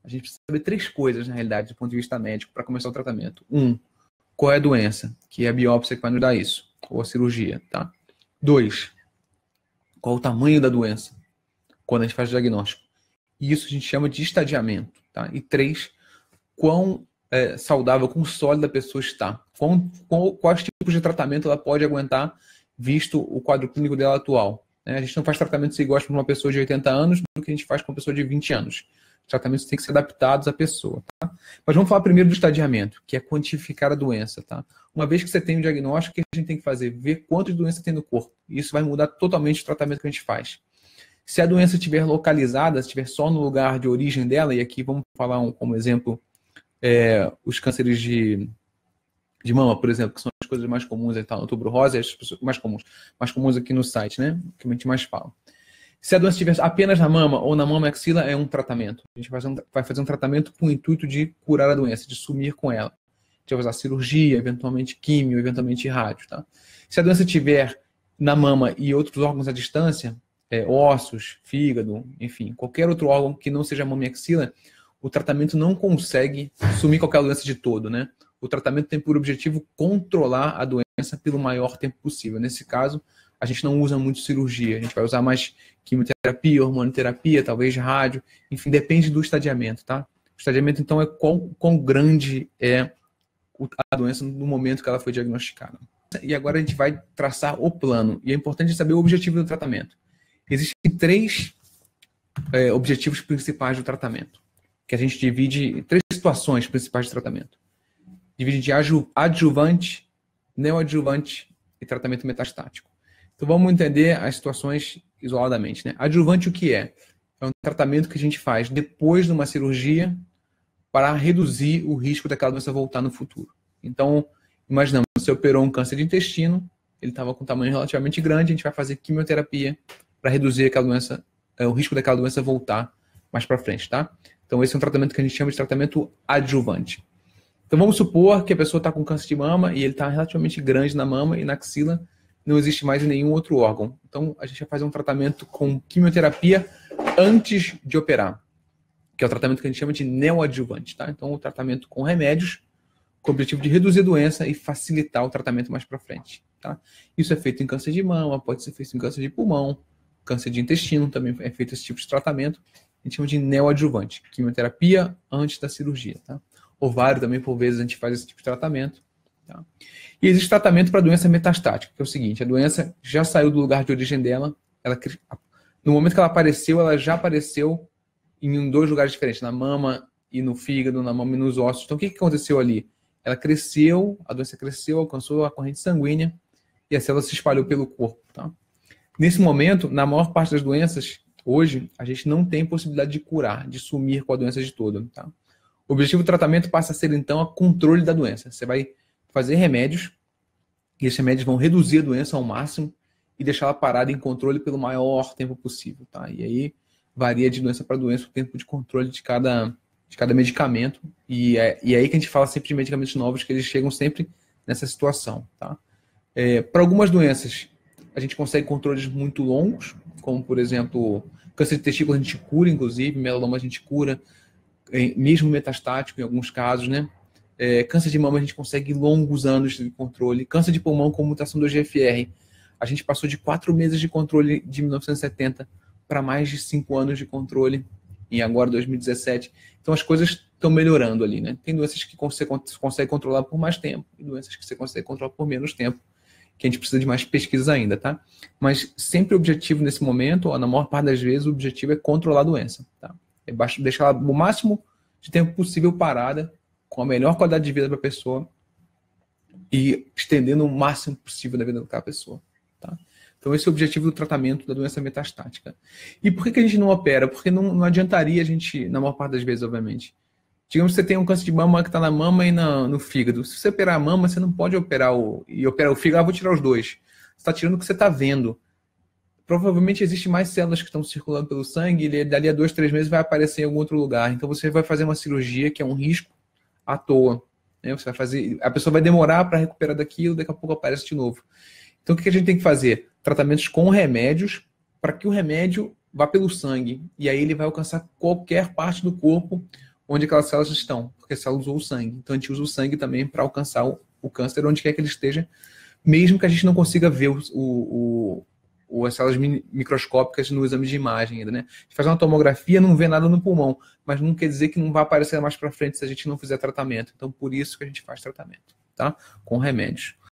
a gente precisa saber 3 coisas, na realidade, do ponto de vista médico, para começar o tratamento. 1, qual é a doença? Que é a biópsia que vai nos dar isso, ou a cirurgia, tá? 2, qual o tamanho da doença, quando a gente faz o diagnóstico. E isso a gente chama de estadiamento, tá? E 3, quão saudável, quão sólida a pessoa está. Quais tipos de tratamento ela pode aguentar, visto o quadro clínico dela atual. Né? A gente não faz tratamentos iguais para uma pessoa de 80 anos do que a gente faz com uma pessoa de 20 anos. Os tratamentos têm que ser adaptados à pessoa. Tá? Mas vamos falar primeiro do estadiamento, que é quantificar a doença. Tá? Uma vez que você tem o diagnóstico, o que a gente tem que fazer? Ver quanto de doença tem no corpo. Isso vai mudar totalmente o tratamento que a gente faz. Se a doença estiver localizada, se estiver só no lugar de origem dela, e aqui vamos falar como exemplo os cânceres de mama, por exemplo, que são as coisas mais comuns, tá? Outubro rosa, as mais comuns aqui no site, né? Que a gente mais fala. Se a doença estiver apenas na mama ou na mama e axila, é um tratamento. A gente vai fazer um tratamento com o intuito de curar a doença, de sumir com ela. A gente vai usar cirurgia, eventualmente químio, eventualmente rádio, tá? Se a doença estiver na mama e outros órgãos à distância, ossos, fígado, enfim, qualquer outro órgão que não seja mama e axila, o tratamento não consegue sumir qualquer doença de todo, né? O tratamento tem por objetivo controlar a doença pelo maior tempo possível. Nesse caso, a gente não usa muito cirurgia. A gente vai usar mais quimioterapia, hormonoterapia, talvez rádio. Enfim, depende do estadiamento, tá? O estadiamento, então, é quão grande é a doença no momento que ela foi diagnosticada. E agora a gente vai traçar o plano. E é importante saber o objetivo do tratamento. Existem 3 objetivos principais do tratamento, que a gente divide em 3 situações principais de tratamento. Divide de adjuvante, neoadjuvante e tratamento metastático. Então vamos entender as situações isoladamente, né? Adjuvante o que é? É um tratamento que a gente faz depois de uma cirurgia para reduzir o risco daquela doença voltar no futuro. Então, imaginamos, você operou um câncer de intestino, ele estava com um tamanho relativamente grande, a gente vai fazer quimioterapia para reduzir aquela doença, o risco daquela doença voltar mais para frente, tá? Então esse é um tratamento que a gente chama de tratamento adjuvante. Então vamos supor que a pessoa está com câncer de mama e ele está relativamente grande na mama e na axila, não existe mais em nenhum outro órgão. Então a gente vai fazer um tratamento com quimioterapia antes de operar, que é o tratamento que a gente chama de neoadjuvante, tá? Então o tratamento com remédios com o objetivo de reduzir a doença e facilitar o tratamento mais para frente, tá? Isso é feito em câncer de mama, pode ser feito em câncer de pulmão, câncer de intestino, também é feito esse tipo de tratamento. A gente chama de neoadjuvante, quimioterapia antes da cirurgia, tá? Ovário também, por vezes, a gente faz esse tipo de tratamento, tá? E existe tratamento para doença metastática, que é o seguinte, a doença já saiu do lugar de origem dela, no momento que ela apareceu, ela já apareceu em 2 lugares diferentes, na mama e no fígado, na mama e nos ossos. Então, o que aconteceu ali? Ela cresceu, a doença cresceu, alcançou a corrente sanguínea e a célula se espalhou pelo corpo, tá? Nesse momento, na maior parte das doenças, hoje, a gente não tem possibilidade de curar, de sumir com a doença de todo, tá? O objetivo do tratamento passa a ser, então, o controle da doença. Você vai fazer remédios, e esses remédios vão reduzir a doença ao máximo e deixá-la parada em controle pelo maior tempo possível, tá? E aí varia de doença para doença o tempo de controle de cada medicamento. E é aí que a gente fala sempre de medicamentos novos, que eles chegam sempre nessa situação, tá? Para algumas doenças, a gente consegue controles muito longos, como, por exemplo, câncer de testículo a gente cura, inclusive, melanoma a gente cura, mesmo metastático em alguns casos, né? Câncer de mama a gente consegue longos anos de controle. Câncer de pulmão com mutação do GFR, a gente passou de 4 meses de controle de 1970 para mais de 5 anos de controle em agora 2017. Então as coisas estão melhorando ali, né? Tem doenças que você consegue controlar por mais tempo e doenças que você consegue controlar por menos tempo, que a gente precisa de mais pesquisas ainda, tá? Mas sempre o objetivo nesse momento, ou na maior parte das vezes, o objetivo é controlar a doença, tá? É deixar ela o máximo de tempo possível parada, com a melhor qualidade de vida para a pessoa e estendendo o máximo possível da vida daquela pessoa, tá? Então esse é o objetivo do tratamento da doença metastática. E por que a gente não opera? Porque não adiantaria a gente, na maior parte das vezes, obviamente. Digamos que você tem um câncer de mama que está na mama e no fígado. Se você operar a mama, você não pode operar o fígado. Vou tirar os 2. Você está tirando o que você está vendo. Provavelmente existem mais células que estão circulando pelo sangue e dali a 2, 3 meses vai aparecer em algum outro lugar. Então você vai fazer uma cirurgia que é um risco à toa, né? Você vai fazer, a pessoa vai demorar para recuperar daquilo, daqui a pouco aparece de novo. Então o que a gente tem que fazer? Tratamentos com remédios para que o remédio vá pelo sangue e aí ele vai alcançar qualquer parte do corpo onde aquelas células estão, porque a célula usou o sangue. Então a gente usa o sangue também para alcançar o câncer onde quer que ele esteja, mesmo que a gente não consiga ver as células microscópicas no exame de imagem ainda, né? A gente faz uma tomografia, não vê nada no pulmão, mas não quer dizer que não vai aparecer mais para frente se a gente não fizer tratamento. Então por isso que a gente faz tratamento, tá? Com remédios.